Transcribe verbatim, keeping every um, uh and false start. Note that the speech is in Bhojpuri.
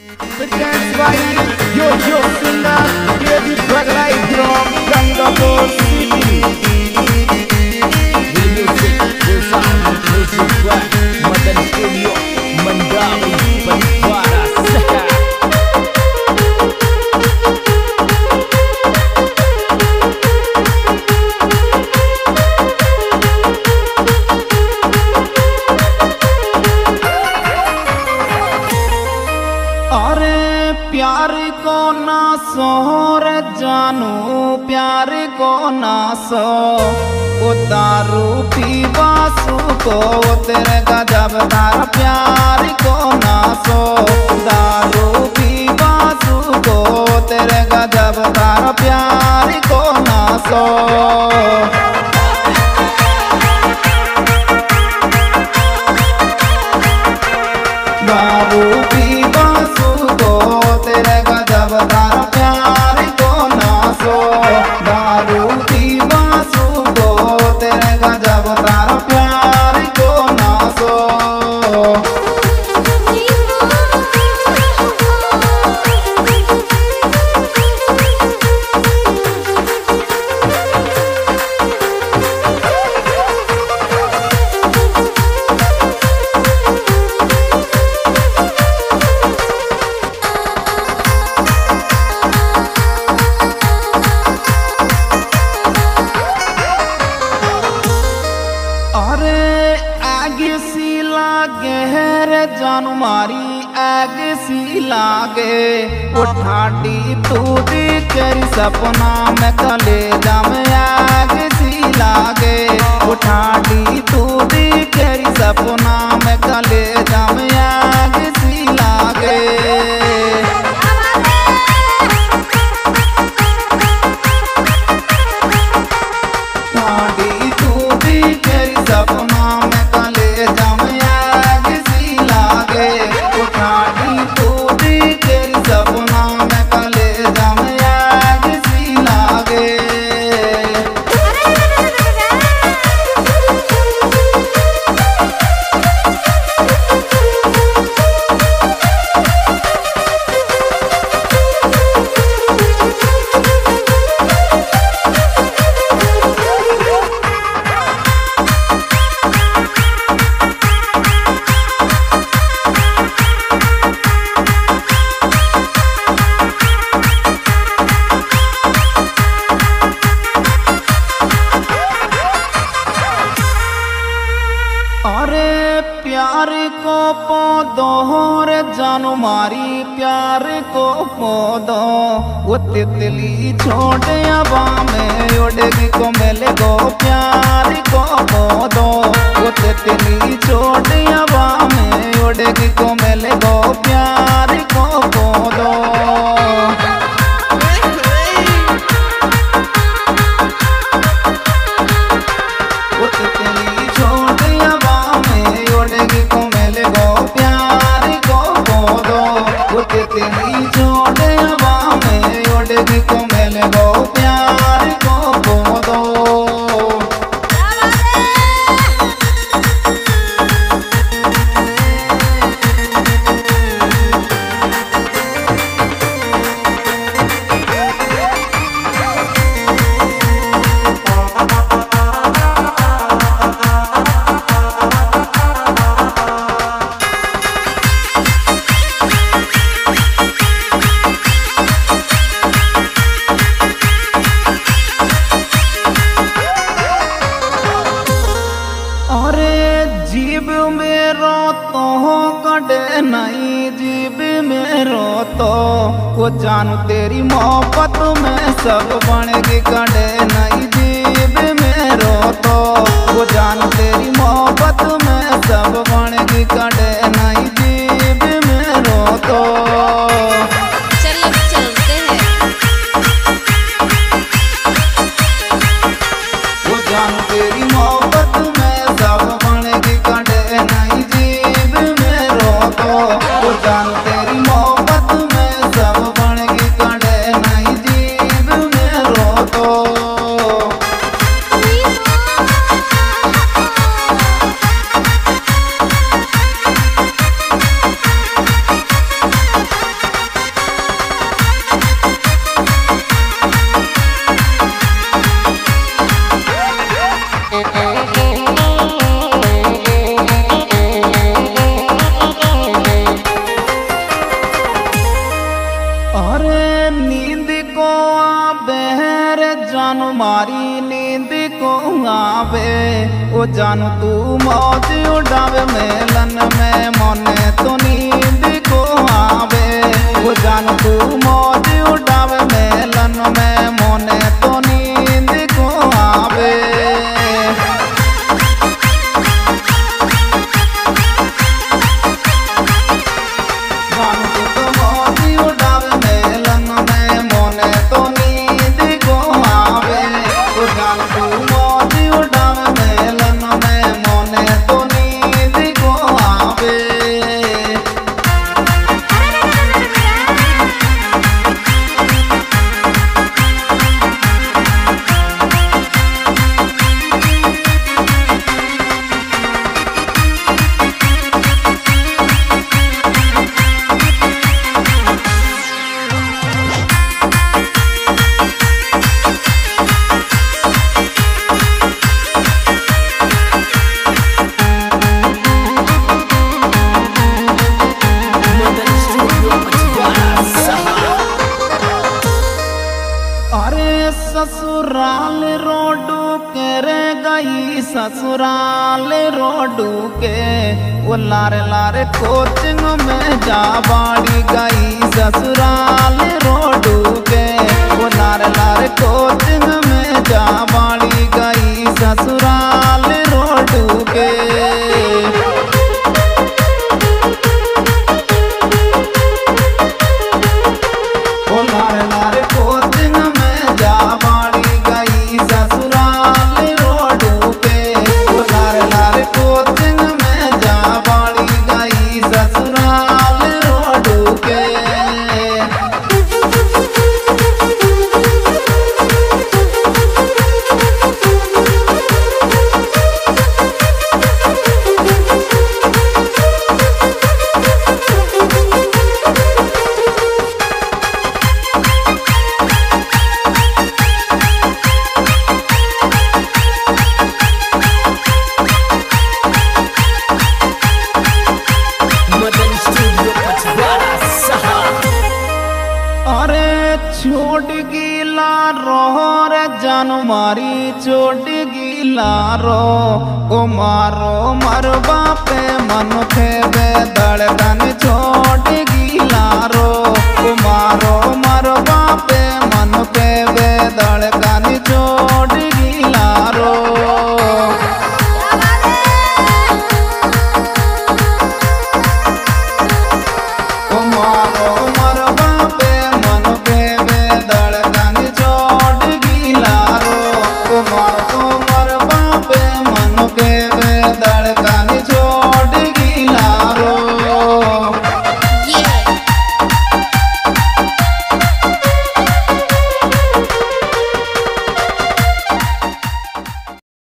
Dance by Yo Yo Singer, David Baglai from Singapore City. The music, the sound, music by Madan Studio, Mandari Paniwara Sehat. प्यार को ना सोहर जानू प्यार को ना सो ओ दारू पीवा सू को तेरे गजब दार प्यार को ना सो दारू पीवा सू को तेरे गजब दार प्यार को ना सो दारू पीवा सू को तेरे गजब दार प्यार को ना सो दारू पीवा सू को तेरे गजब दार प्यार को ना सो जानू मारी आग सी लागे वो ठाडी तू दी तेरी सपना में कले जाम आग सी लागे वो ठाडी तू दी तेरी सपना में कले जाम आग सी लागे ठाडी तू दी तेरी सपना में कले जाम प्यार को पौधोर जानू मारी प्यार को पौधो वो तितली छोटे हवा में उड़ेगी को मिले गो प्यार को पौधो वो तितली छोटे हवा में उड़ेगी को मिले गो प्यार को पौधो वो तितली छोटे हवा में उड़ेगी को मिले गो प्यार को पौधो वो तितली छोटे हवा में उड़ेगी को मिले गो प्यार को पौधो जीव मेरो तो कड़े नहीं जीव मेरो तो वो जानू तेरी मोहब्बत में सब बनेगी कड़े नहीं जीव मेरो तो वो जानू तेरी मोहब्बत में सब बनेगी कड़े नहीं जीव मेरो तो चलो चलते हैं वो जानू तेरी मोहब्बत में सब बनेगी कड़े नहीं जीव मेरो तो वो जानू तेरी मोहब्बत में सब बनेगी कड़े नहीं जीव मेरो तो अरे नींद को आबे रे जानू मारी नींद को आवे ओ जानू तू मौज उड़ावे मेलन में मने तो नींद को आवे ओ जानू तू मौज उड़ावे मेलन में मने तो नींद को आवे ससुराल रोडू के रे गई ससुराल रोडू के वो लारे लारे कोचिंग में जा बाड़ी गई ससुराल रोडू के वो लारे लारे कोचिंग में जा बाड़ी गई ससुराल रोडू के वो लारे लारे कोचिंग में जा बाड़ी गई ससुराल रोडू के वो लारे लारे कोचिंग में जा बाड़ी गई ससुराल रोडू के छोड़ गीला रो रे जानू मारी छोड़ गीला रो ओ मारो मरबा पे मन थे बे दड़कन छोड़ गीला